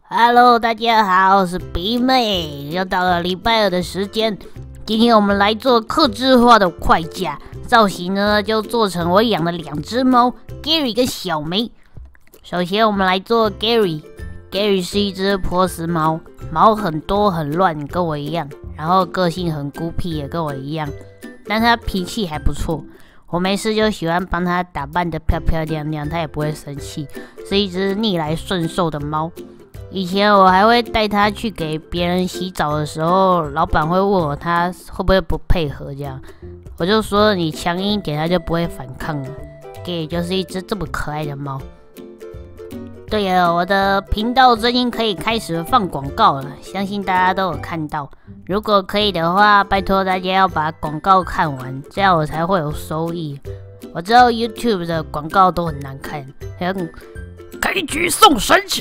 Hello， 大家好，我是比妹，又到了礼拜二的时间。今天我们来做客制化的快架，造型呢就做成我养的2只猫 Gary 跟小梅。首先我们来做 Gary 是一只波斯猫，毛很多很乱，跟我一样，然后个性很孤僻，也跟我一样，但它脾气还不错。我没事就喜欢帮它打扮得漂漂亮亮，它也不会生气，是一只逆来顺受的猫。以前我还会带它去给别人洗澡的时候，老板会问我它会不会不配合，这样我就说你强硬一点，它就不会反抗了。Gary 就是一只这么可爱的猫。对了，我的频道最近可以开始放广告了，相信大家都有看到。如果可以的话，拜托大家要把广告看完，这样我才会有收益。我知道 YouTube 的广告都很难看，像开局送神器。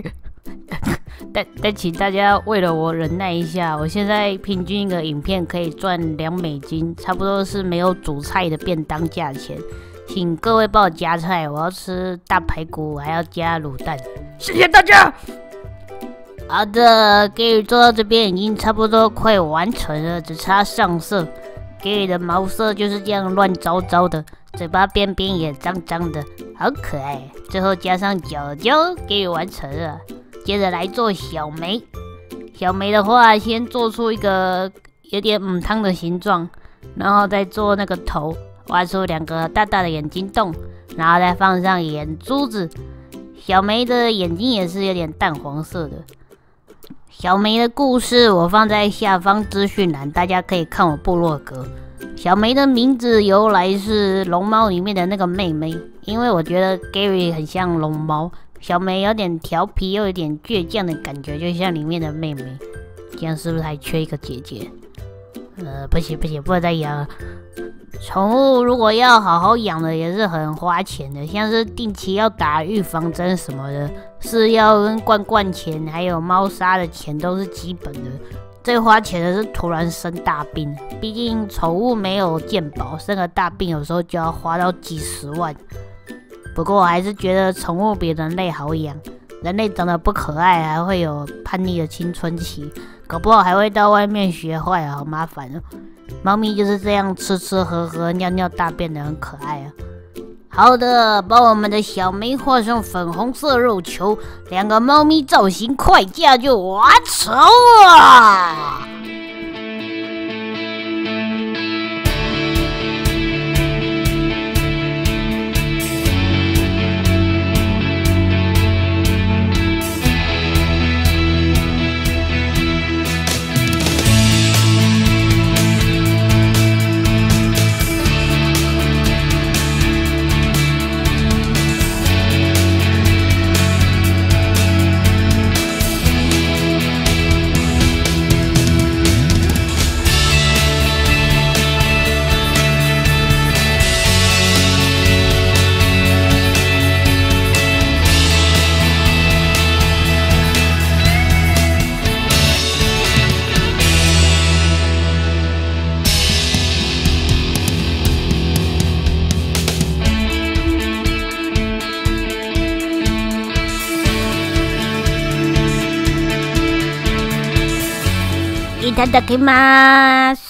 但请大家为了我忍耐一下，我现在平均一个影片可以赚$2，差不多是没有煮菜的便当价钱。请各位帮我加菜，我要吃大排骨，还要加卤蛋，谢谢大家。好的 ，Gary 做到这边已经差不多快完成了，只差上色。Gary 的毛色就是这样乱糟糟的，嘴巴边边也脏脏的，好可爱。最后加上角角 ，Gary 完成了。接着来做小梅，小梅的话，先做出一个有点母汤的形状，然后再做那个头，挖出2个大大的眼睛洞，然后再放上眼珠子。小梅的眼睛也是有点淡黄色的。小梅的故事我放在下方资讯栏，大家可以看我部落格。小梅的名字由来是龙猫里面的那个妹妹，因为我觉得 Gary 很像龙猫。小梅有点调皮，又有点倔强的感觉，就像里面的妹妹。这样是不是还缺一个姐姐？不行，不能再养了。宠物如果要好好养的，也是很花钱的，像是定期要打预防针什么的，饲料跟罐钱，还有猫砂的钱都是基本的。最花钱的是突然生大病，毕竟宠物没有健保，生个大病有时候就要花到几十万。不过我还是觉得宠物比人类好养，人类长得不可爱，还会有叛逆的青春期，搞不好还会到外面学坏，好麻烦哦。猫咪就是这样吃吃喝喝、尿尿大便的，很可爱啊。好的，把我们的小梅画上粉红色肉球，2个猫咪造型快架就完成了。いただきます。